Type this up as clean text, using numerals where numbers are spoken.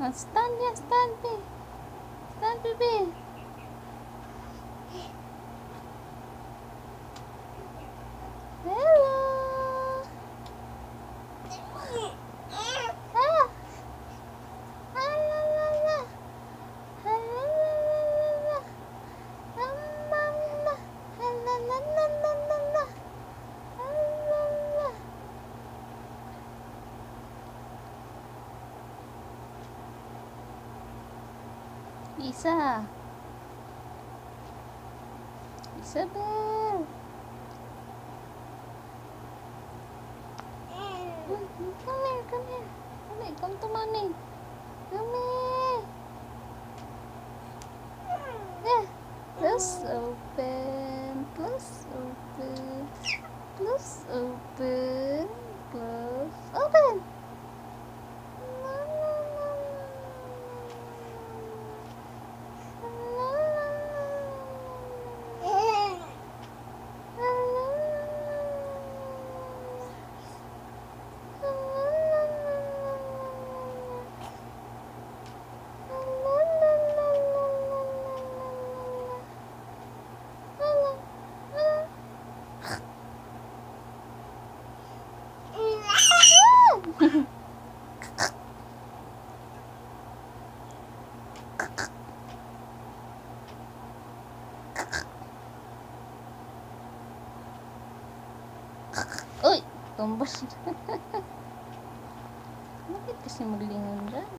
Stand ya, stand, Bi. Stand, Bibi. Hello. Ah. Alalala. Alalala. Amama. Alalalala. Alala. Isa. Isabel. Come here, come here. Come here, come to mommy. Come here. Yeah. Close open. Close open. Close open. Close open. Uy! Tumbas. Bakit kasi maglingon dyan?